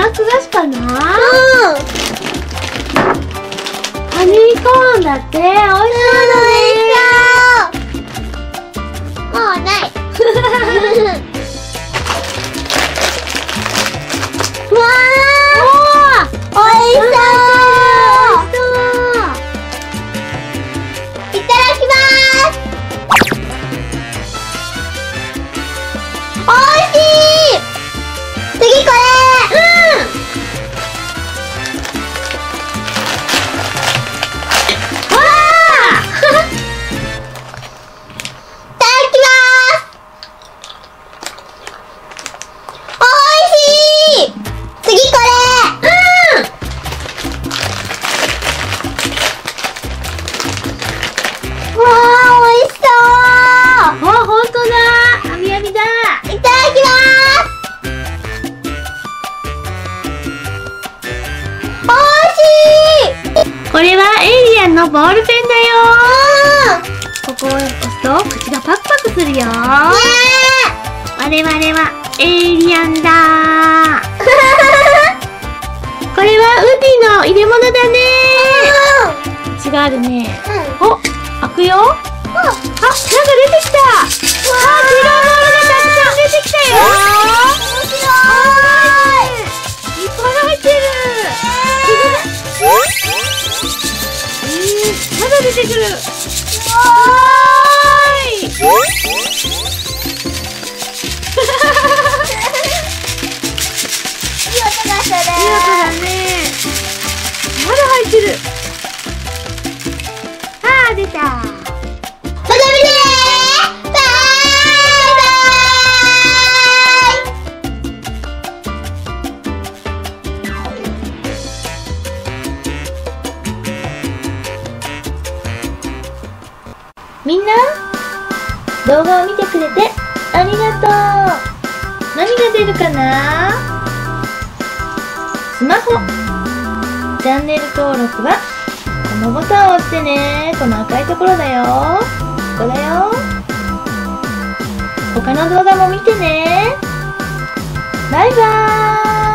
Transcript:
マス菓子かな？ うん。 ハニーコーンだって。美味しそうだね。 もうない。わー、おいしそう。いただきます。おいしい。次これ。 これはエイリアンのボールペンだよ。ここを押すと口がパクパクするよ。我々はエイリアンだ。これはウディの入れ物だね。口があるね。お、開くよ。あ、なんか出てきた。白いボールがたくさん出てきたよ。いっぱい入ってる。まだ出てくる。わーい。いい音だね。まだ入ってる。あー、出た。また見てねー。バイ。みんな、動画を見てくれてありがとう。何が出るかな？スマホ。チャンネル登録はこのボタンを押してね。この赤いところだよ。ここだよ。他の動画も見てね。バイバーイ。